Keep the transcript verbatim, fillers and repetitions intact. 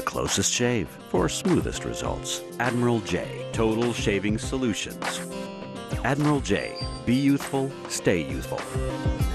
closest shave for smoothest results. Admiral J Total Shaving Solutions. Admiral J. Be youthful, stay youthful.